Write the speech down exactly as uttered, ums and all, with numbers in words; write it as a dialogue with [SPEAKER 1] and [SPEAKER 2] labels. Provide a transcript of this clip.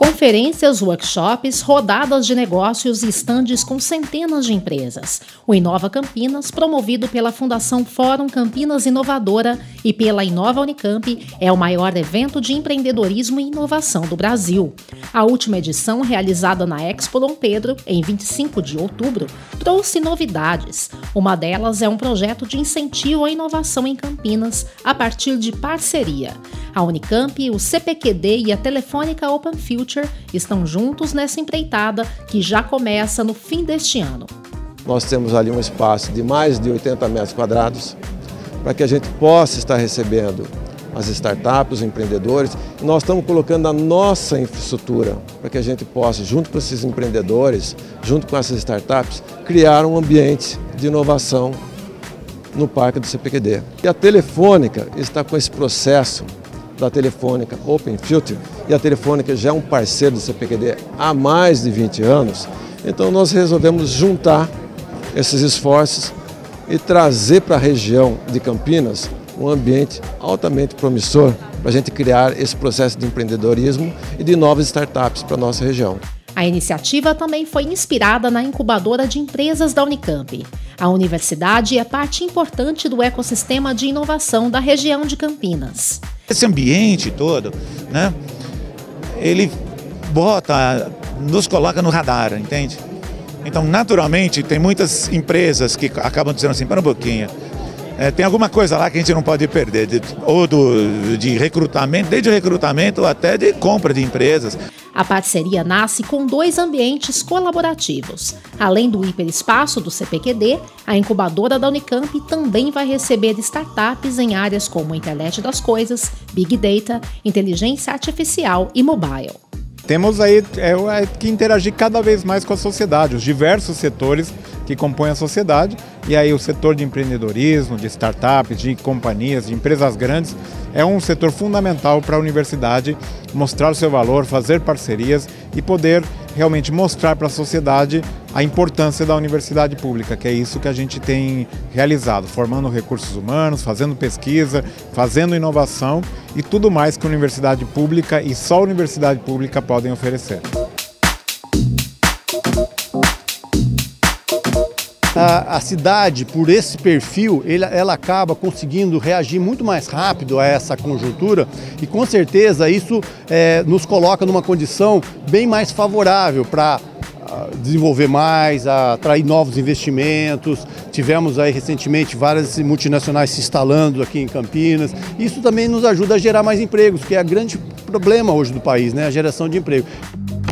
[SPEAKER 1] Conferências, workshops, rodadas de negócios e estandes com centenas de empresas. O Inova Campinas, promovido pela Fundação Fórum Campinas Inovadora e pela Inova Unicamp, é o maior evento de empreendedorismo e inovação do Brasil. A última edição, realizada na Expo Dom Pedro, em vinte e cinco de outubro, trouxe novidades. Uma delas é um projeto de incentivo à inovação em Campinas, a partir de parceria. A Unicamp, o C P Q D e a Telefônica Open Future estão juntos nessa empreitada que já começa no fim deste ano.
[SPEAKER 2] Nós temos ali um espaço de mais de oitenta metros quadrados para que a gente possa estar recebendo as startups, os empreendedores. E nós estamos colocando a nossa infraestrutura para que a gente possa, junto com esses empreendedores, junto com essas startups, criar um ambiente de inovação no parque do C P Q D. E a Telefônica está com esse processo da Telefônica Open Future, e a Telefônica já é um parceiro do C P Q D há mais de vinte anos, então nós resolvemos juntar esses esforços e trazer para a região de Campinas um ambiente altamente promissor para a gente criar esse processo de empreendedorismo e de novas startups para a nossa região.
[SPEAKER 1] A iniciativa também foi inspirada na incubadora de empresas da Unicamp. A universidade é parte importante do ecossistema de inovação da região de Campinas.
[SPEAKER 3] Esse ambiente todo, né, ele bota, nos coloca no radar, entende? Então, naturalmente, tem muitas empresas que acabam dizendo assim, para um pouquinho, é, tem alguma coisa lá que a gente não pode perder, de, ou do, de recrutamento, desde o recrutamento até de compra de empresas.
[SPEAKER 1] A parceria nasce com dois ambientes colaborativos. Além do hiperespaço do C P Q D, a incubadora da Unicamp também vai receber startups em áreas como internet das coisas, big data, inteligência artificial e mobile.
[SPEAKER 4] Temos aí é, que interagir cada vez mais com a sociedade, os diversos setores que compõem a sociedade, e aí o setor de empreendedorismo, de startups, de companhias, de empresas grandes, é um setor fundamental para a universidade mostrar o seu valor, fazer parcerias e poder realmente mostrar para a sociedade a importância da universidade pública, que é isso que a gente tem realizado, formando recursos humanos, fazendo pesquisa, fazendo inovação e tudo mais que a universidade pública e só a universidade pública podem oferecer.
[SPEAKER 5] A, a cidade, por esse perfil, ele, ela acaba conseguindo reagir muito mais rápido a essa conjuntura e com certeza isso é, nos coloca numa condição bem mais favorável para desenvolver mais, atrair novos investimentos. Tivemos aí recentemente várias multinacionais se instalando aqui em Campinas. Isso também nos ajuda a gerar mais empregos, que é o grande problema hoje do país, né? A geração de emprego.